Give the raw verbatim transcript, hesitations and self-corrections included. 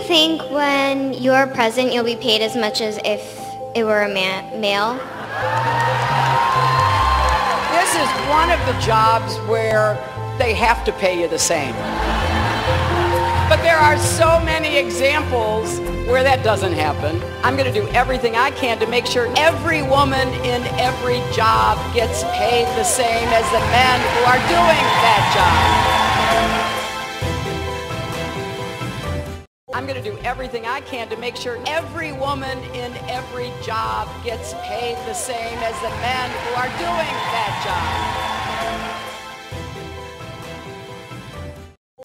think when you're president, you'll be paid as much as if it were a man, male? This is one of the jobs where they have to pay you the same. But there are so many examples where that doesn't happen. I'm going to do everything I can to make sure every woman in every job gets paid the same as the men who are doing that job. I'm going to do everything I can to make sure every woman in every job gets paid the same as the men who are doing that job.